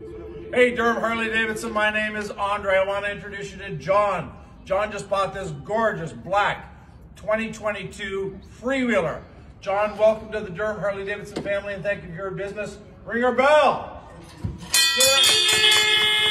Hey, Durham Harley-Davidson, my name is Andre. I want to introduce you to John. John just bought this gorgeous black 2022 Freewheeler. John, welcome to the Durham Harley-Davidson family and thank you for your business. Ring our bell.